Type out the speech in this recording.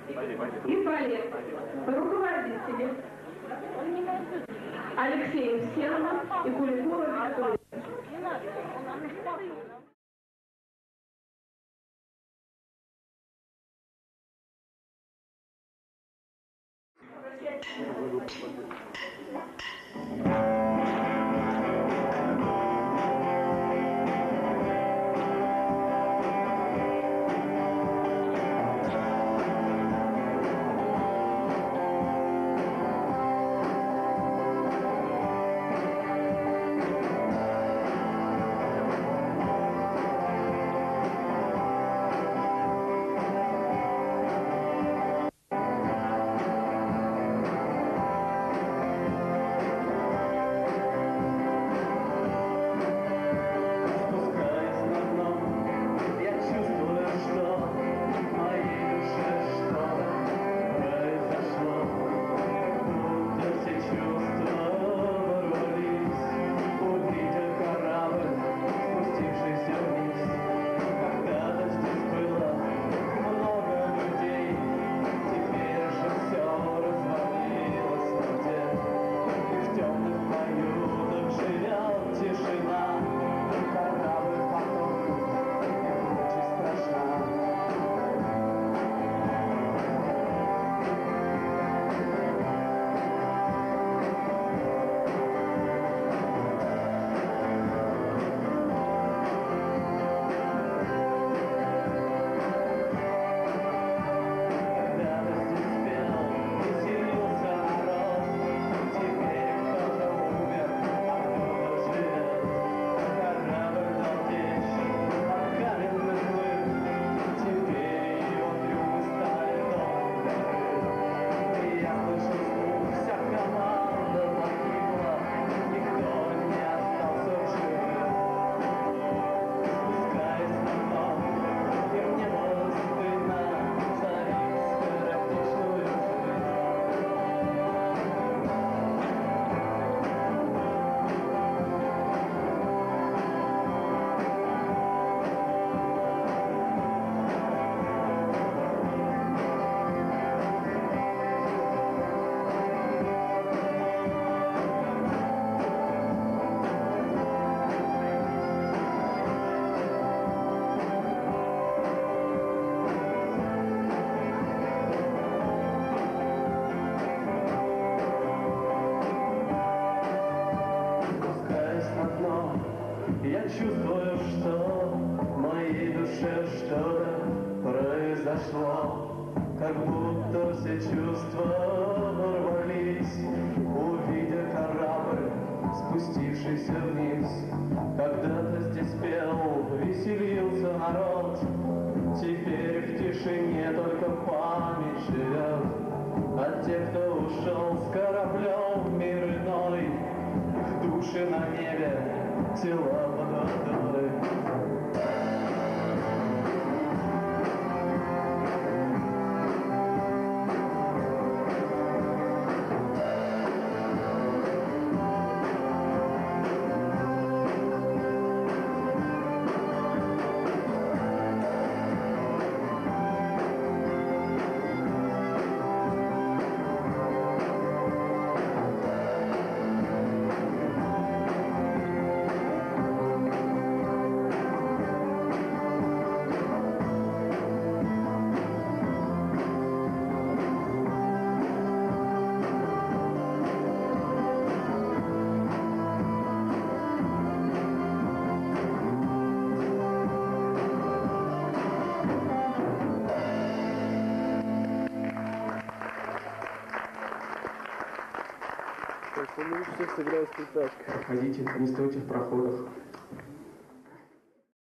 Ипполит. Руководители. Алексеев Сенова и Куликова Виктория. Я чувствую, что в моей душе что-то произошло, как будто все чувства ворвались, увидя корабль, спустившийся вниз. Когда-то здесь пел, веселился народ, теперь в тишине только память живет. А те, кто ушел с кораблем в мир иной, их души на небе, тела под водой. Так, он лучше всех сыграет спектакль. Ходите, не стойте в проходах.